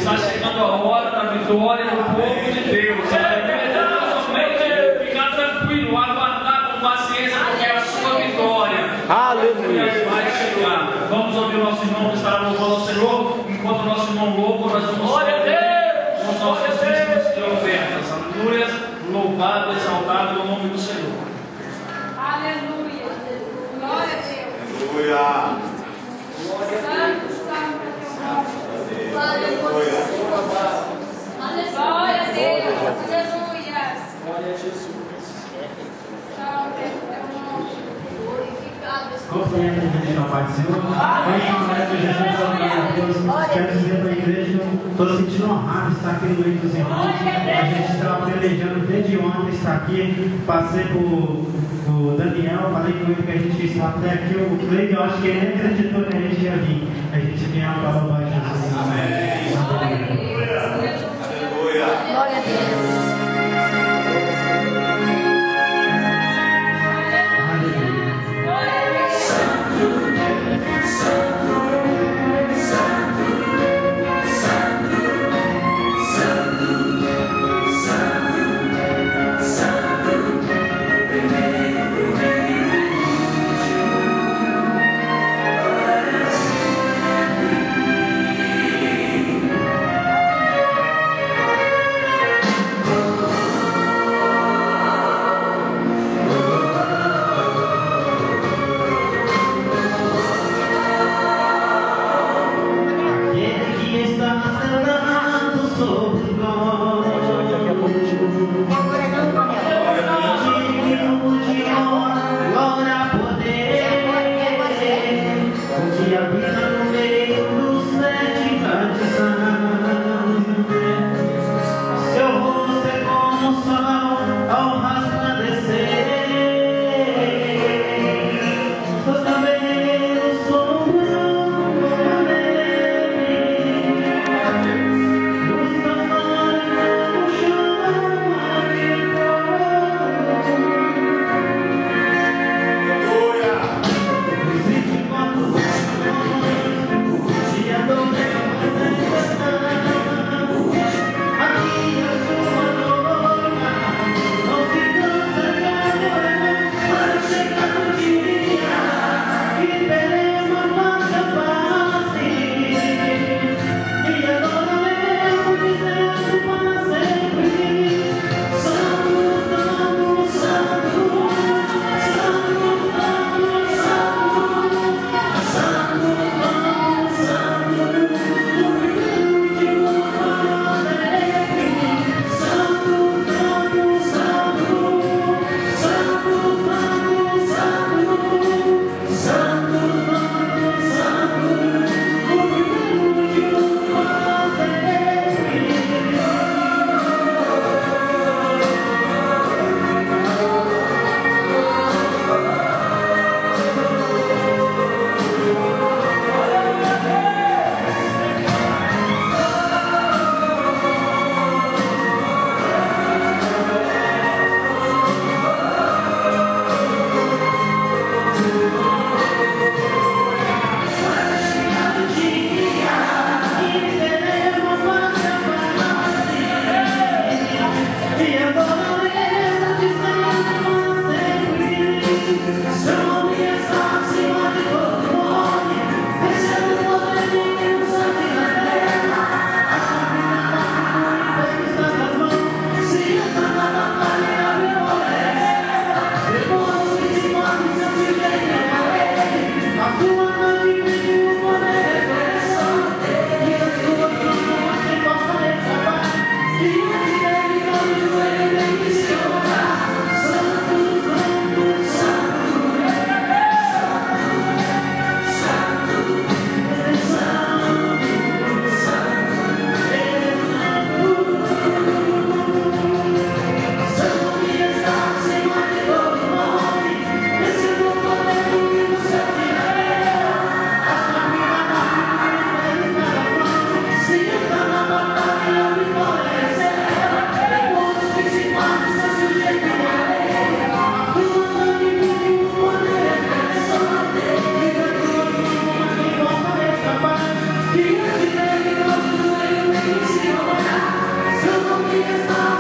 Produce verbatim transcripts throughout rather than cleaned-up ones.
Está chegando a hora da vitória do povo de Deus. Somente ficar tranquilo, aguardar com paciência, porque é a sua vitória. Aleluia. Vai chegar. Vamos ouvir o nosso irmão que estará louvando ao Senhor. Enquanto o nosso irmão louva, nós vamos orar com os nossos dízimos de ofertas. Aleluia. Louvado, exaltado é o nome do Senhor. Aleluia. Glória a Deus. Aleluia. Santo, santo é teu nome. Aleluia. Glória a Deus. Aleluia. Glória a Jesus. Santo é teu nome. Glorificado. Confiante em Deus, Pai do Senhor. Hoje nós Jesus a Deus. Quero dizer para a igreja, estou sentindo honrado estar aqui no meio dos irmãos. A gente estava planejando desde ontem estar aqui. Passei por, por Daniel, falei com ele que a gente ia estar até aqui. O Cleide, eu acho que ele nem acreditou que a gente ia vir. A gente vinha para louvar Jesus. Amém. Aleluia. Aleluia. Glória a Deus. Deus.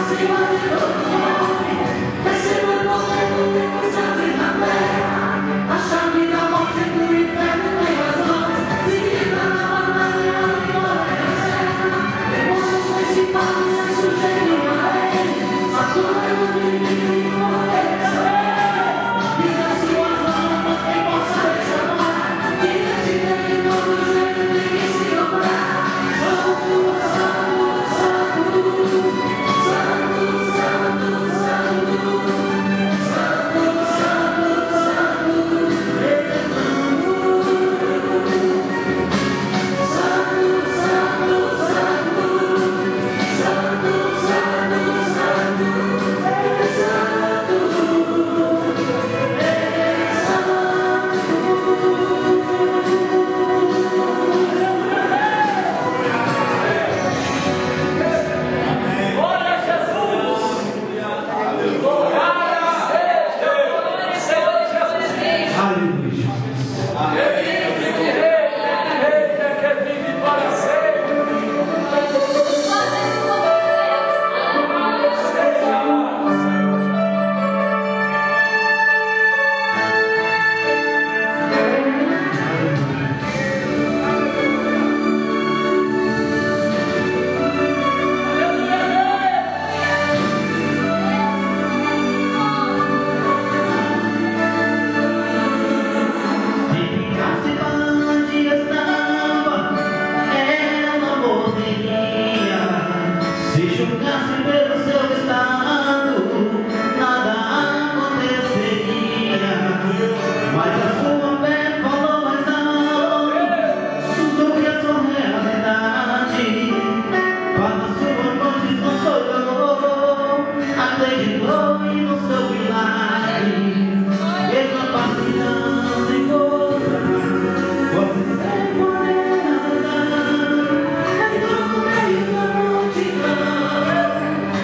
Você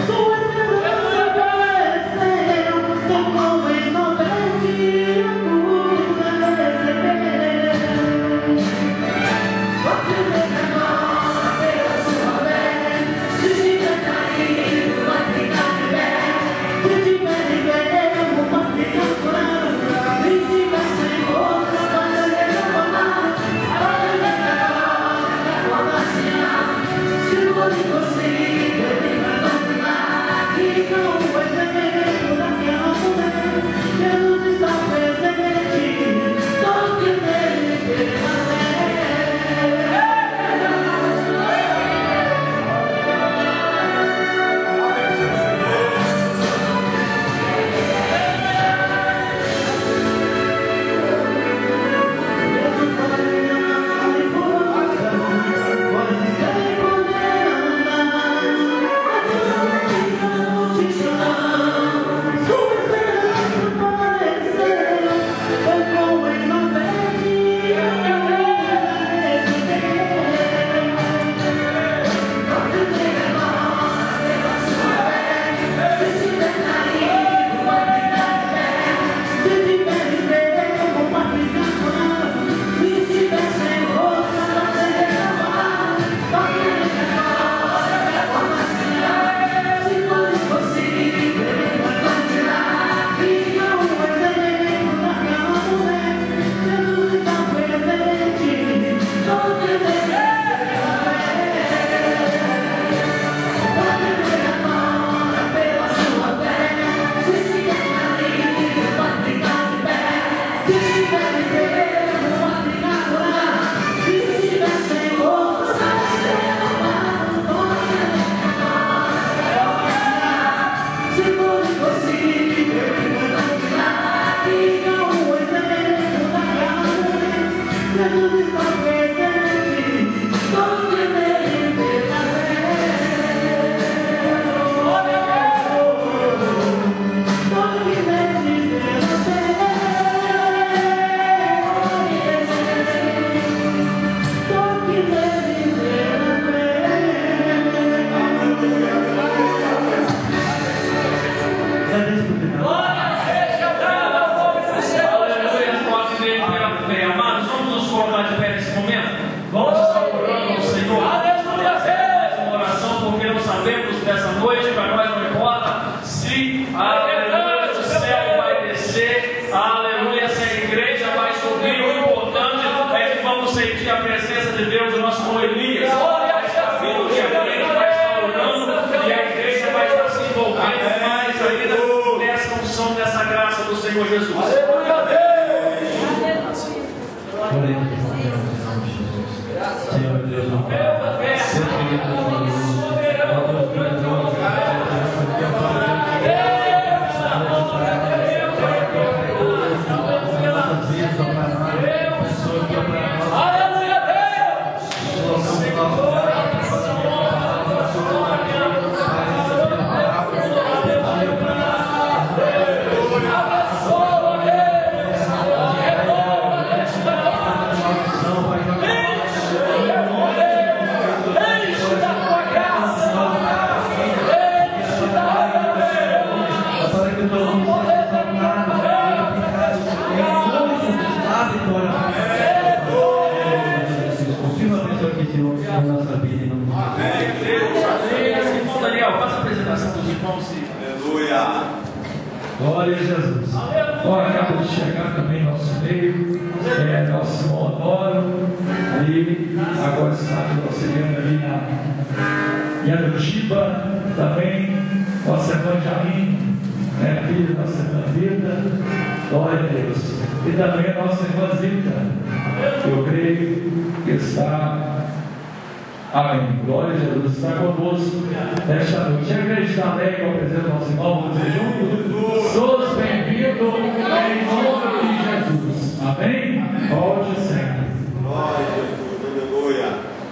nossa vida. Em nome de Jesus. Amém. Irmão Daniel, faça a apresentação dos irmãos. Aleluia. Glória a Jesus. Olha, acaba de chegar também nosso meio, é, nosso irmão Honório, ali, agora está auxiliando ali na Yanutiba, também, nossa irmã Jamin, né, filha da nossa irmã Zita, glória a Deus. E também a nossa irmã Zita, eu creio que está. Amém. Glória a Jesus. Está conosco nesta noite. Chega a gente estar alegre com a presença do nosso irmão. Vamos dizer juntos. Sois bem-vindo em nome de Jesus. Amém? Volte sempre. Glória a Jesus. Aleluia.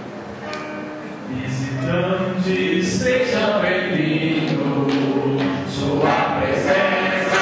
Visitante, seja bem-vindo. Sua presença.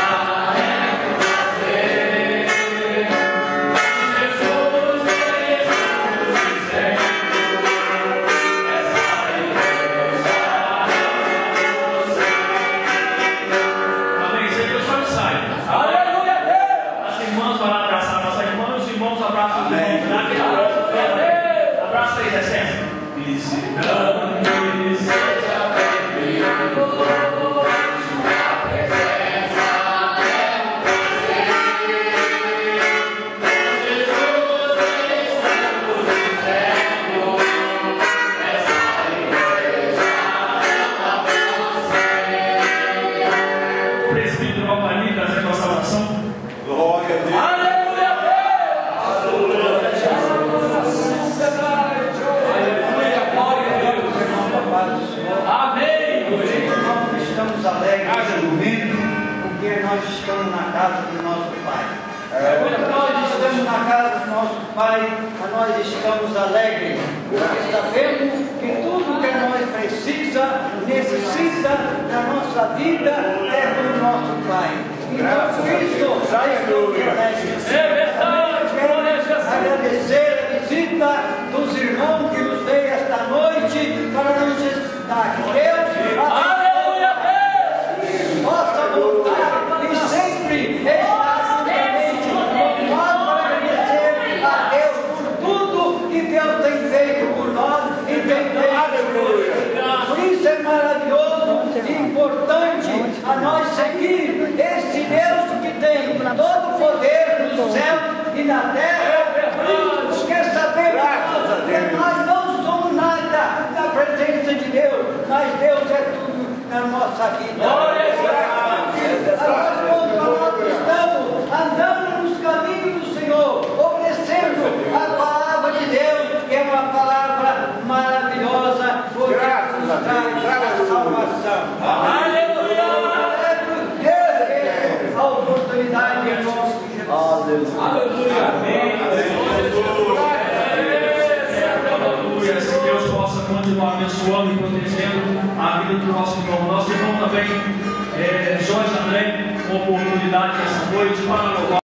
Nós estamos na casa do nosso Pai. Quando nós estamos na casa do nosso Pai, nós estamos alegres, porque sabemos que tudo que nós precisa, necessita da nossa vida é do nosso Pai. Então, por isso, é verdade. Agradecer a visita dos irmãos que nos veio esta noite para nos visitar. Que Deus possa voltar e sempre estar juntamente com nós para agradecer a Deus por tudo que Deus tem feito por nós e tem feito por nós. Por isso é maravilhoso e importante a nós seguir esse Deus que tem todo o poder no céu e na terra. Por isso quer saber que nós não somos nada na presença de Deus, mas Deus é tudo na nossa vida. Nós estamos andando nos caminhos do Senhor, obedecendo a palavra de Deus, que é uma palavra maravilhosa, porque nos traz a salvação. Aleluia! A oportunidade é nossa de Jesus. Aleluia! Amém! Aleluia! Que Deus possa continuar abençoando e protegendo a vida do nosso irmão. Nosso irmão também. É, Jorge André, uma oportunidade essa noite para louvar.